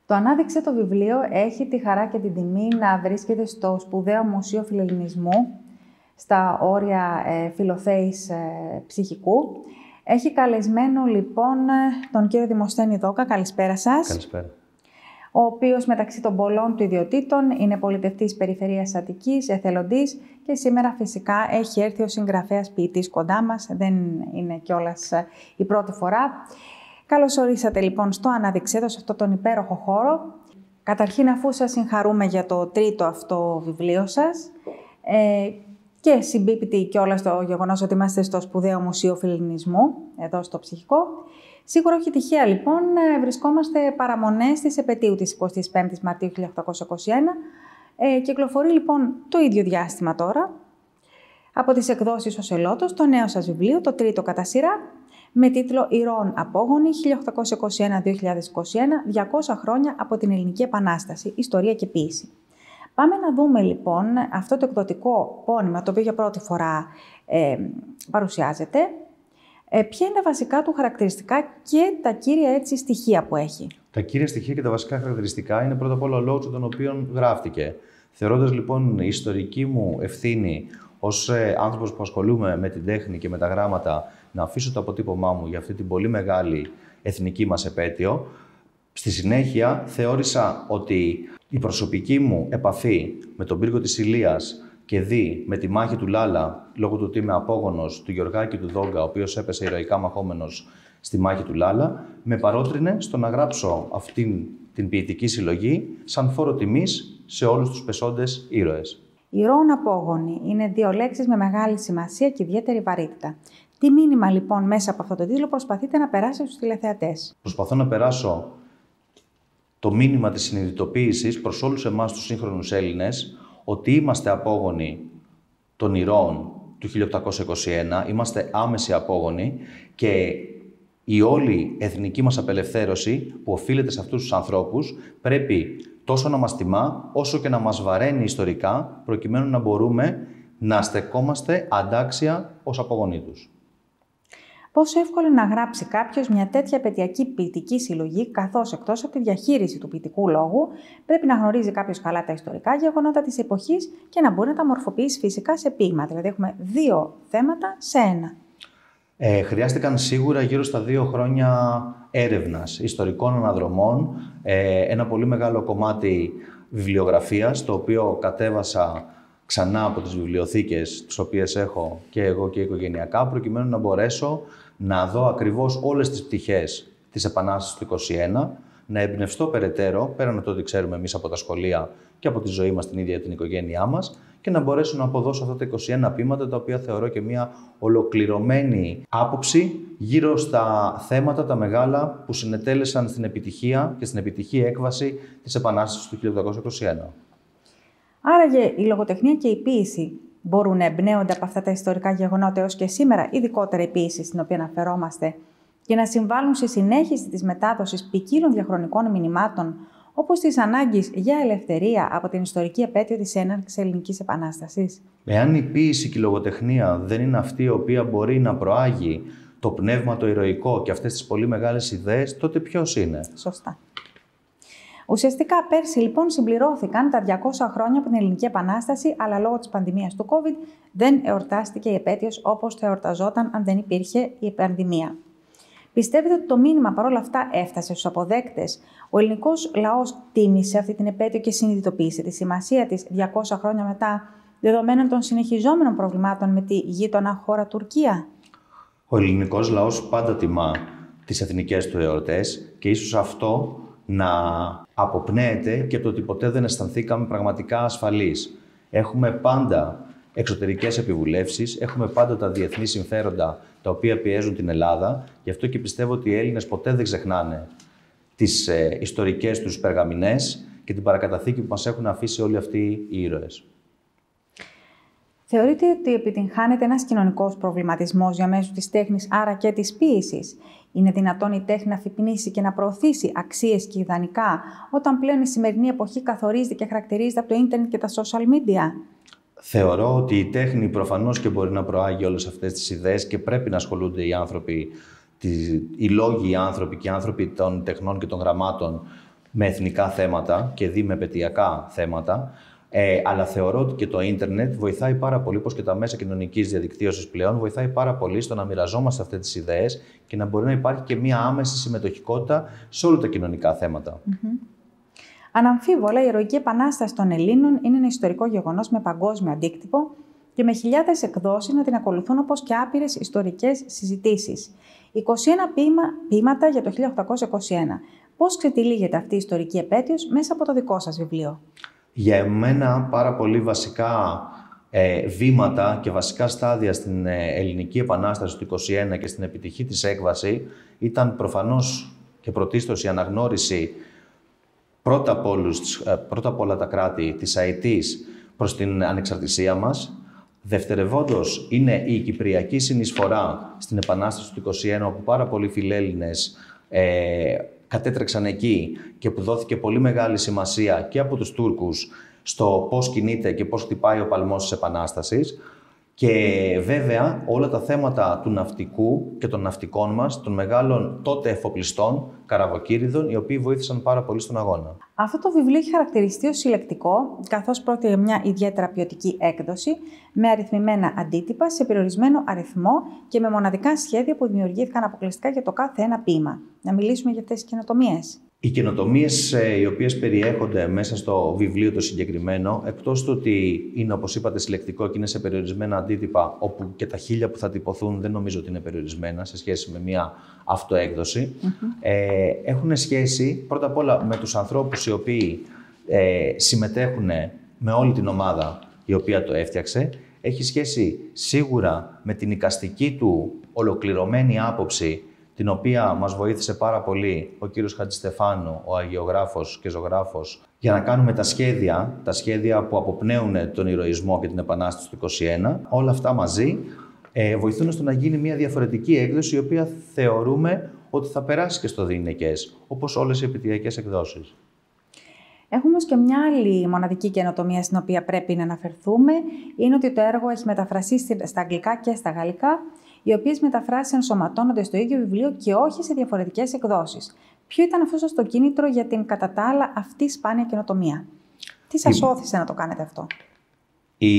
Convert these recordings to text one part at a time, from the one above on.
Το Ανάδειξε το βιβλίο έχει τη χαρά και την τιμή να βρίσκεται στο σπουδαίο Μουσείο Φιλελληνισμού, στα όρια Φιλοθέης Ψυχικού. Έχει καλεσμένο λοιπόν τον κύριο Δημοσθένη Δόκα. Καλησπέρα σας. Καλησπέρα. Ο οποίος μεταξύ των πολλών του ιδιοτήτων είναι πολιτευτής περιφερείας Αττικής, εθελοντής και σήμερα φυσικά έχει έρθει ο συγγραφέας ποιητής κοντά μας. Δεν είναι κιόλας η πρώτη φορά. Καλώς ορίσατε λοιπόν στο Ανάδειξέ το, σε αυτόν τον υπέροχο χώρο. Καταρχήν, αφού σας συγχαρούμε για το τρίτο αυτό βιβλίο σας και συμπίπτει κιόλας το γεγονός ότι είμαστε στο σπουδαίο Μουσείο Φιλελληνισμού, εδώ στο Ψυχικό. Σίγουρα όχι τυχαία λοιπόν, βρισκόμαστε παραμονές της επετείου της 25ης Μαρτίου 1821. Κυκλοφορεί λοιπόν το ίδιο διάστημα τώρα από τις εκδόσεις Οσελότος το νέο σας βιβλίο, το τρίτο κατά σειρά, με τίτλο «Ηρώων Απόγονοι 1821-2021, 200 χρόνια από την Ελληνική Επανάσταση, Ιστορία και Ποίηση». Πάμε να δούμε λοιπόν αυτό το εκδοτικό πόνημα, το οποίο για πρώτη φορά παρουσιάζεται. Ποια είναι τα βασικά του χαρακτηριστικά και τα κύρια έτσι στοιχεία που έχει? Τα κύρια στοιχεία και τα βασικά χαρακτηριστικά είναι πρώτα απ' όλα ο λόγος τον οποίο γράφτηκε. Θεωρώντας λοιπόν η ιστορική μου ευθύνη ως άνθρωπος που ασχολούμαι με την τέχνη και με τα γράμματα να αφήσω το αποτύπωμά μου για αυτή την πολύ μεγάλη εθνική μας επέτειο, στη συνέχεια θεώρησα ότι η προσωπική μου επαφή με τον πύργο της Ηλίας και με τη μάχη του Λάλα, λόγω του ότι είμαι απόγονος του Γεωργάκη του Δόγκα, ο οποίος έπεσε ηρωικά μαχόμενος στη μάχη του Λάλα, με παρότρινε στο να γράψω αυτήν την ποιητική συλλογή σαν φόρο τιμής σε όλους τους πεσόντες ήρωες. Ηρώων Απόγονοι είναι δύο λέξεις με μεγάλη σημασία και ιδιαίτερη βαρύτητα. Τι μήνυμα λοιπόν μέσα από αυτό το τίτλο προσπαθείτε να περάσετε στους τηλεθεατές? Προσπαθώ να περάσω το μήνυμα της συνειδητοποίησης προς όλους εμάς τους σύγχρονους Έλληνες ότι είμαστε απόγονοι των ηρώων του 1821, είμαστε άμεση απόγονοι και η όλη εθνική μας απελευθέρωση που οφείλεται σε αυτούς τους ανθρώπους πρέπει τόσο να μας τιμά όσο και να μας βαραίνει ιστορικά προκειμένου να μπορούμε να στεκόμαστε αντάξια ως απόγονοί τους. Πόσο εύκολο είναι να γράψει κάποιος μια τέτοια επαιτειακή ποιητική συλλογή, καθώς εκτός από τη διαχείριση του ποιητικού λόγου, πρέπει να γνωρίζει κάποιος καλά τα ιστορικά γεγονότα της εποχής και να μπορεί να τα μορφοποιήσει φυσικά σε ποίημα. Δηλαδή, έχουμε δύο θέματα σε ένα. Χρειάστηκαν σίγουρα γύρω στα 2 χρόνια έρευνας, ιστορικών αναδρομών, ένα πολύ μεγάλο κομμάτι βιβλιογραφίας, το οποίο κατέβασα ξανά από τις βιβλιοθήκες, τις οποίες έχω και εγώ και οικογενειακά, προκειμένου να μπορέσω να δω ακριβώς όλες τις πτυχές της Επανάστασης του 1921, να εμπνευστώ περαιτέρω, πέραν από το ότι ξέρουμε εμείς από τα σχολεία και από τη ζωή μας την ίδια την οικογένειά μας, και να μπορέσω να αποδώσω αυτά τα 21 ποίηματα, τα οποία θεωρώ και μια ολοκληρωμένη άποψη γύρω στα θέματα τα μεγάλα που συνετέλεσαν στην επιτυχία και στην επιτυχή έκβαση της Επανάστασης του 1821. Άραγε η λογοτεχνία και η ποίηση μπορούν να εμπνέονται από αυτά τα ιστορικά γεγονότα έως και σήμερα, ειδικότερα η ποίηση στην οποία αναφερόμαστε, και να συμβάλλουν στη συνέχιση της μετάδοσης ποικίλων διαχρονικών μηνυμάτων, όπως της ανάγκης για ελευθερία από την ιστορική επέτειο της έναρξης Ελληνικής Επανάστασης? Εάν η ποίηση και η λογοτεχνία δεν είναι αυτή η οποία μπορεί να προάγει το πνεύμα το ηρωικό και αυτές τις πολύ μεγάλες ιδέες, τότε ποιος είναι? Σωστά. Ουσιαστικά πέρσι λοιπόν συμπληρώθηκαν τα 200 χρόνια από την Ελληνική Επανάσταση, αλλά λόγω της πανδημίας του COVID δεν εορτάστηκε η επέτειος όπως θα εορταζόταν αν δεν υπήρχε η πανδημία. Πιστεύετε ότι το μήνυμα παρόλα αυτά έφτασε στους αποδέκτες? Ο ελληνικός λαός τίμησε αυτή την επέτειο και συνειδητοποίησε τη σημασία της 200 χρόνια μετά, δεδομένων των συνεχιζόμενων προβλημάτων με τη γείτονα χώρα Τουρκία? Ο ελληνικός λαός πάντα τιμά τις εθνικές του εορτές και ίσως αυτό να αποπνέεται και από το ότι ποτέ δεν αισθανθήκαμε πραγματικά ασφαλείς. Έχουμε πάντα εξωτερικές επιβουλεύσεις, έχουμε πάντα τα διεθνή συμφέροντα τα οποία πιέζουν την Ελλάδα. Γι' αυτό και πιστεύω ότι οι Έλληνες ποτέ δεν ξεχνάνε τις ιστορικές τους περγαμηνές και την παρακαταθήκη που μας έχουν αφήσει όλοι αυτοί οι ήρωες. Θεωρείτε ότι επιτυγχάνεται ένας κοινωνικός προβληματισμός διαμέσου της τέχνης, άρα και της ποίησης? Είναι δυνατόν η τέχνη να αφυπνίσει και να προωθήσει αξίες και ιδανικά, όταν πλέον η σημερινή εποχή καθορίζεται και χαρακτηρίζεται από το ίντερνετ και τα social media? Θεωρώ ότι η τέχνη προφανώς και μπορεί να προάγει όλες αυτές τις ιδέες και πρέπει να ασχολούνται οι άνθρωποι, οι λόγοι οι άνθρωποι και οι άνθρωποι των τεχνών και των γραμμάτων με εθνικά θέματα και δι με επαιτειακά θέματα. Αλλά θεωρώ ότι και το ίντερνετ βοηθάει πάρα πολύ, όπως και τα μέσα κοινωνικής διαδικτύωσης πλέον, βοηθάει πάρα πολύ στο να μοιραζόμαστε αυτές τις ιδέες και να μπορεί να υπάρχει και μία άμεση συμμετοχικότητα σε όλα τα κοινωνικά θέματα. Αναμφίβολα, η Ηρωική Επανάσταση των Ελλήνων είναι ένα ιστορικό γεγονός με παγκόσμιο αντίκτυπο και με χιλιάδες εκδόσεις να την ακολουθούν, όπως και άπειρες ιστορικές συζητήσεις. 21 ποίηματα για το 1821. Πώς ξετυλίγεται αυτή η ιστορική επέτειος μέσα από το δικό σας βιβλίο? Για εμένα πάρα πολύ βασικά βήματα και βασικά στάδια στην Ελληνική Επανάσταση του 1921 και στην επιτυχή της έκβαση ήταν προφανώς και πρωτίστως η αναγνώριση πρώτα απ' όλα τα κράτη της αετής προς την ανεξαρτησία μας. Δευτερευόντως είναι η κυπριακή συνεισφορά στην Επανάσταση του 1921, όπου πάρα πολλοί φιλέλληνες κατέτρεξαν εκεί και που δόθηκε πολύ μεγάλη σημασία και από τους Τούρκους στο πώς κινείται και πώς χτυπάει ο παλμός της Επανάστασης. Και βέβαια όλα τα θέματα του ναυτικού και των ναυτικών μας, των μεγάλων τότε εφοπλιστών, καραβοκύριδων, οι οποίοι βοήθησαν πάρα πολύ στον αγώνα. Αυτό το βιβλίο έχει χαρακτηριστεί ως συλλεκτικό, καθώς πρόκειται για μια ιδιαίτερα ποιοτική έκδοση, με αριθμημένα αντίτυπα σε περιορισμένο αριθμό και με μοναδικά σχέδια που δημιουργήθηκαν αποκλειστικά για το κάθε ένα ποίημα. Να μιλήσουμε για αυτές τις καινοτομίες. Οι καινοτομίες οι οποίες περιέχονται μέσα στο βιβλίο το συγκεκριμένο, εκτός του ότι είναι, όπως είπατε, συλλεκτικό και είναι σε περιορισμένα αντίτυπα, όπου και τα 1000 που θα τυπωθούν δεν νομίζω ότι είναι περιορισμένα σε σχέση με μια αυτοέκδοση, έχουν σχέση πρώτα απ' όλα με τους ανθρώπους οι οποίοι συμμετέχουν με όλη την ομάδα η οποία το έφτιαξε. Έχει σχέση σίγουρα με την εικαστική του ολοκληρωμένη άποψη, την οποία μας βοήθησε πάρα πολύ ο κύριος Χατζηστεφάνου, ο αγιογράφος και ζωγράφος, για να κάνουμε τα σχέδια που αποπνέουν τον ηρωισμό και την Επανάσταση του 1921. Όλα αυτά μαζί βοηθούν στο να γίνει μια διαφορετική έκδοση, η οποία θεωρούμε ότι θα περάσει και στο διηνεκές, όπως όλες οι επαιτειακές εκδόσεις. Έχουμε όμως και μια άλλη μοναδική καινοτομία στην οποία πρέπει να αναφερθούμε. Είναι ότι το έργο έχει μεταφραστεί στα αγγλικά και στα γαλλικά, οι οποίες μεταφράσεις ενσωματώνονται στο ίδιο βιβλίο και όχι σε διαφορετικές εκδόσεις. Ποιο ήταν αυτό το κίνητρο για την κατά τα άλλα αυτή σπάνια καινοτομία? Τι σας όθησε να το κάνετε αυτό? Η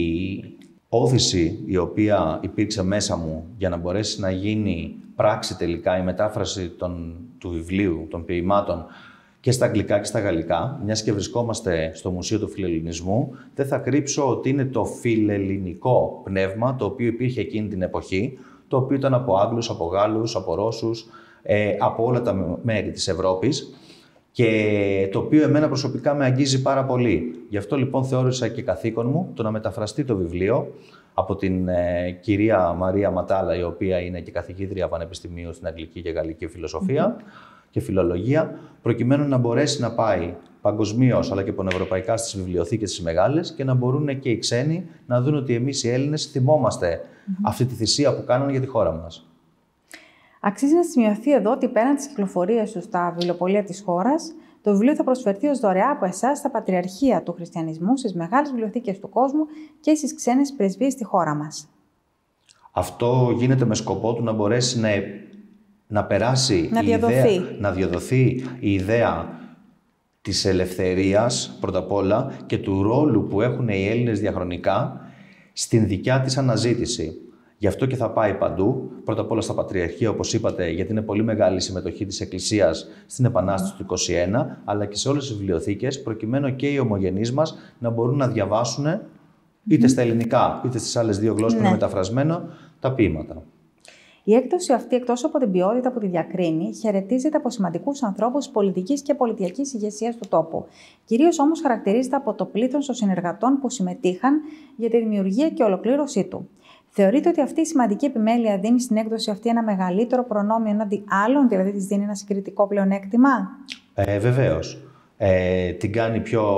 όθηση η οποία υπήρξε μέσα μου για να μπορέσει να γίνει πράξη τελικά η μετάφραση του βιβλίου, των ποιημάτων, και στα αγγλικά και στα γαλλικά, μιας και βρισκόμαστε στο Μουσείο του Φιλελληνισμού, δεν θα κρύψω ότι είναι το φιλελληνικό πνεύμα το οποίο υπήρχε εκείνη την εποχή, το οποίο ήταν από Άγγλους, από Γάλλους, από Ρώσους, από όλα τα μέρη της Ευρώπης και το οποίο εμένα προσωπικά με αγγίζει πάρα πολύ. Γι' αυτό λοιπόν θεώρησα και καθήκον μου το να μεταφραστεί το βιβλίο από την κυρία Μαρία Ματάλα, η οποία είναι και καθηγήτρια πανεπιστημίου στην Αγγλική και Γαλλική Φιλοσοφία και Φιλολογία, προκειμένου να μπορέσει να πάει παγκοσμίως αλλά και πανευρωπαϊκά στις βιβλιοθήκες τις μεγάλες και να μπορούν και οι ξένοι να δουν ότι εμείς οι Έλληνες θυμόμαστε αυτή τη θυσία που κάνανε για τη χώρα μας. Αξίζει να σημειωθεί εδώ ότι πέραν της κυκλοφορίας του στα βιβλιοπωλεία της χώρας, το βιβλίο θα προσφερθεί ως δωρεά από εσάς στα Πατριαρχεία του Χριστιανισμού, στις μεγάλες βιβλιοθήκες του κόσμου και στις ξένες πρεσβείες στη χώρα μας. Αυτό γίνεται με σκοπό του να μπορέσει να περάσει να διαδοθεί η ιδέα της ελευθερίας πρώτα απ' όλα και του ρόλου που έχουν οι Έλληνες διαχρονικά στην δικιά της αναζήτηση. Γι' αυτό και θα πάει παντού, πρώτα απ' όλα στα Πατριαρχεία, όπως είπατε, γιατί είναι πολύ μεγάλη η συμμετοχή της Εκκλησίας στην Επανάσταση του 1921, αλλά και σε όλες τις βιβλιοθήκες, προκειμένου και οι ομογενείς μας να μπορούν να διαβάσουν είτε στα ελληνικά είτε στις άλλες δύο γλώσσες που είναι μεταφρασμένο τα ποίηματα. Η έκδοση αυτή, εκτός από την ποιότητα που τη διακρίνει, χαιρετίζεται από σημαντικούς ανθρώπους πολιτικής και πολιτιακής ηγεσίας του τόπου. Κυρίως όμως χαρακτηρίζεται από το πλήθος των συνεργατών που συμμετείχαν για τη δημιουργία και ολοκλήρωσή του. Θεωρείτε ότι αυτή η σημαντική επιμέλεια δίνει στην έκδοση αυτή ένα μεγαλύτερο προνόμιο έναντι άλλων, δηλαδή της δίνει ένα συγκριτικό πλεονέκτημα? Βεβαίως. Την κάνει πιο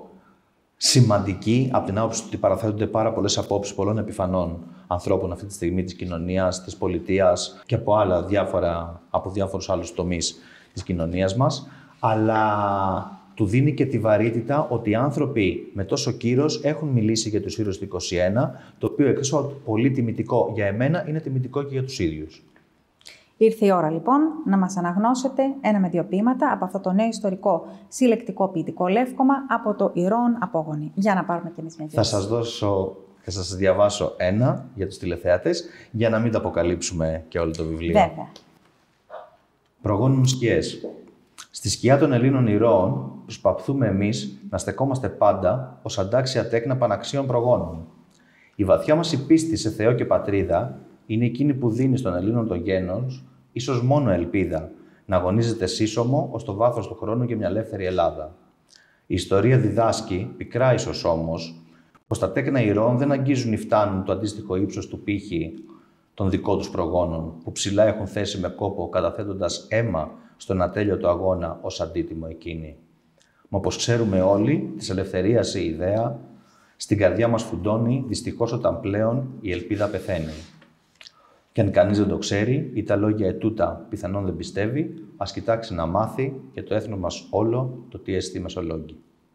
σημαντική από την άποψη ότι παραθέτονται πάρα πολλές απόψεις πολλών επιφανών ανθρώπων αυτή τη στιγμή της κοινωνίας, της πολιτείας και από διάφορους άλλους τομείς της κοινωνίας μας, αλλά του δίνει και τη βαρύτητα ότι οι άνθρωποι με τόσο κύρος έχουν μιλήσει για τους ήρωες του 1921, το οποίο εκτός από πολύ τιμητικό για εμένα, είναι τιμητικό και για τους ίδιους. Ήρθε η ώρα λοιπόν να μας αναγνώσετε ένα με δύο ποίηματα από αυτό το νέο ιστορικό συλλεκτικό ποιητικό λεύκομα από το Ηρώων Απόγονοι. Για να πάρουμε και εμείς μια γεύση. Θα σας διαβάσω ένα για τους τηλεθεατές, για να μην τα αποκαλύψουμε και όλο το βιβλίο. Βέβαια. Προγόνουν σκιές. Στη σκιά των Ελλήνων ηρώων προσπαθούμε εμείς να στεκόμαστε πάντα ως αντάξια τέκνα παναξίων προγόνων. Η βαθιά μας η πίστη σε Θεό και Πατρίδα είναι εκείνη που δίνει στον Ελλήνων το γένος, ίσως μόνο ελπίδα, να αγωνίζεται σύσσωμο ως το βάθος του χρόνου για μια ελεύθερη Ελλάδα. Η ιστορία διδάσκει, πικρά ίσως όμως, πως τα τέκνα ηρώων δεν αγγίζουν ή φτάνουν το αντίστοιχο ύψος του πύχη των δικών τους προγόνων, που ψηλά έχουν θέσει με κόπο καταθέτοντας αίμα στον ατέλειωτο αγώνα ως αντίτιμο εκείνη. Μα όπως ξέρουμε όλοι, της ελευθερίας η ιδέα στην καρδιά μας φουντώνει, δυστυχώς όταν πλέον η ελπίδα πεθαίνει. Και αν κανείς δεν το ξέρει ή τα λόγια ετούτα πιθανόν δεν πιστεύει, ας κοιτάξει να μάθει για το έθνο μας όλο το τι εστί Μεσολόγγι.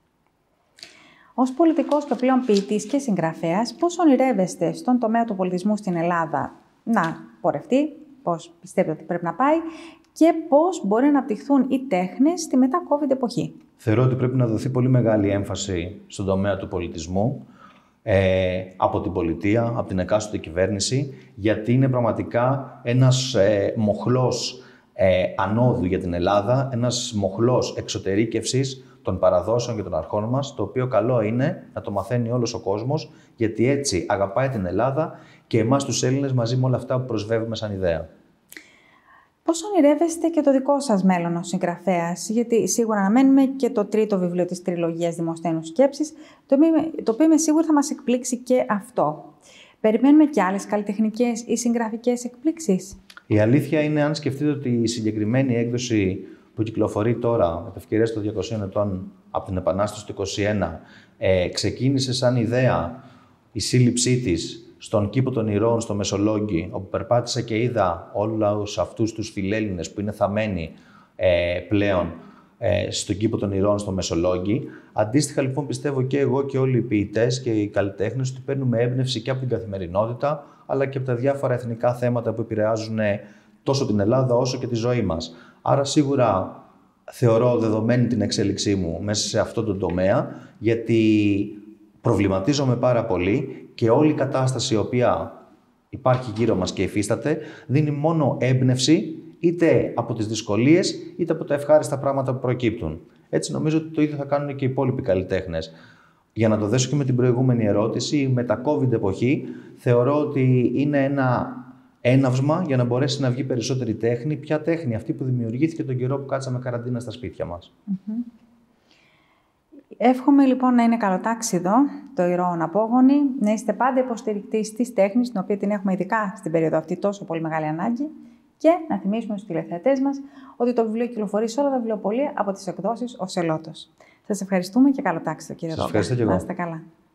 Ως πολιτικός και πλέον ποιητής και συγγραφέας, πώς ονειρεύεστε στον τομέα του πολιτισμού στην Ελλάδα να πορευτεί, πώς πιστεύετε ότι πρέπει να πάει και πώς μπορεί να αναπτυχθούν οι τέχνες στη μετά-COVID εποχή? Θεωρώ ότι πρέπει να δοθεί πολύ μεγάλη έμφαση στον τομέα του πολιτισμού από την πολιτεία, από την εκάστοτε κυβέρνηση, γιατί είναι πραγματικά ένας μοχλός ανόδου για την Ελλάδα, ένας μοχλός εξωτερήκευσης των παραδόσεων και των αρχών μας, το οποίο καλό είναι να το μαθαίνει όλος ο κόσμος, γιατί έτσι αγαπάει την Ελλάδα και εμάς τους Έλληνες μαζί με όλα αυτά που προσβεύουμε σαν ιδέα. Πώς ονειρεύεστε και το δικό σας μέλλον ως συγγραφέας? Γιατί σίγουρα αναμένουμε και το τρίτο βιβλίο της τριλογίας Δημοσθένους Σκέψεις, το οποίο είμαι σίγουρη θα μας εκπλήξει και αυτό. Περιμένουμε και άλλες καλλιτεχνικές ή συγγραφικές εκπλήξεις? Η αλήθεια είναι, αν σκεφτείτε ότι η συγκεκριμένη έκδοση που κυκλοφορεί τώρα, επ' ευκαιρίας των 200 ετών από την Επανάσταση του 1921, ξεκίνησε σαν ιδέα η σύλληψή της στον κήπο των Ηρώων στο Μεσολόγγι, όπου περπάτησα και είδα όλους αυτούς τους φιλέλληνες που είναι θαμμένοι πλέον στον κήπο των Ηρώων στο Μεσολόγγι. Αντίστοιχα, λοιπόν, πιστεύω και εγώ και όλοι οι ποιητές και οι καλλιτέχνες ότι παίρνουμε έμπνευση και από την καθημερινότητα, αλλά και από τα διάφορα εθνικά θέματα που επηρεάζουν τόσο την Ελλάδα όσο και τη ζωή μας. Άρα, σίγουρα θεωρώ δεδομένη την εξέλιξή μου μέσα σε αυτό το τομέα, γιατί προβληματίζομαι πάρα πολύ και όλη η κατάσταση η οποία υπάρχει γύρω μας και υφίσταται δίνει μόνο έμπνευση είτε από τις δυσκολίες είτε από τα ευχάριστα πράγματα που προκύπτουν. Έτσι νομίζω ότι το ίδιο θα κάνουν και οι υπόλοιποι καλλιτέχνες. Για να το δέσω και με την προηγούμενη ερώτηση, η μετα-COVID εποχή θεωρώ ότι είναι ένα έναυσμα για να μπορέσει να βγει περισσότερη τέχνη. Ποια τέχνη? Αυτή που δημιουργήθηκε τον καιρό που κάτσαμε καραντίνα στα σπίτια μας. Εύχομαι λοιπόν να είναι καλοτάξιδο το Ηρώων Απόγονοι, να είστε πάντα υποστηρικτής της τέχνης, την οποία την έχουμε ειδικά στην περίοδο αυτή τόσο πολύ μεγάλη ανάγκη, και να θυμίσουμε στους τηλεθεατές μας ότι το βιβλίο κυκλοφορεί σε όλα τα βιβλιοπωλεία από τις εκδόσεις Ο Σελότος. Σας ευχαριστούμε και καλοτάξιδο, κύριε Ρόγκα. Σας ευχαριστώ και εγώ. Να είστε καλά.